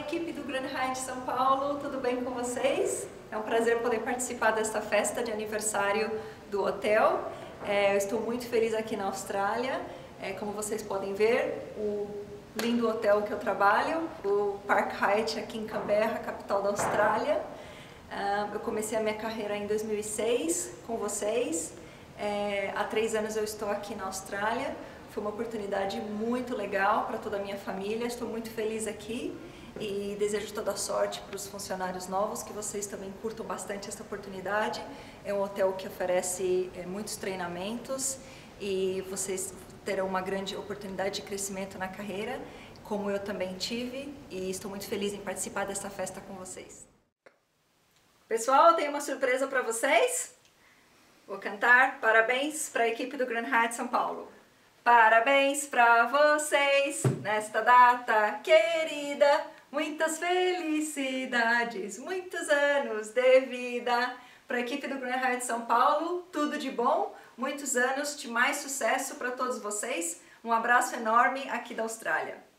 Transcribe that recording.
equipe do Grand Hyatt São Paulo, tudo bem com vocês? É um prazer poder participar desta festa de aniversário do hotel. Eu estou muito feliz aqui na Austrália. Como vocês podem ver, o lindo hotel que eu trabalho, o Park Hyatt aqui em Canberra, capital da Austrália. Eu comecei a minha carreira em 2006 com vocês. Há 3 anos eu estou aqui na Austrália. Foi uma oportunidade muito legal para toda a minha família. Estou muito feliz aqui e desejo toda a sorte para os funcionários novos, que vocês também curtam bastante essa oportunidade. É um hotel que oferece muitos treinamentos e vocês terão uma grande oportunidade de crescimento na carreira, como eu também tive, e estou muito feliz em participar dessa festa com vocês. Pessoal, eu tenho uma surpresa para vocês. Vou cantar parabéns para a equipe do Grand Hyatt São Paulo. Parabéns para vocês nesta data querida, muitas felicidades, muitos anos de vida. Para a equipe do Grand Hyatt São Paulo, tudo de bom, muitos anos de mais sucesso para todos vocês. Um abraço enorme aqui da Austrália.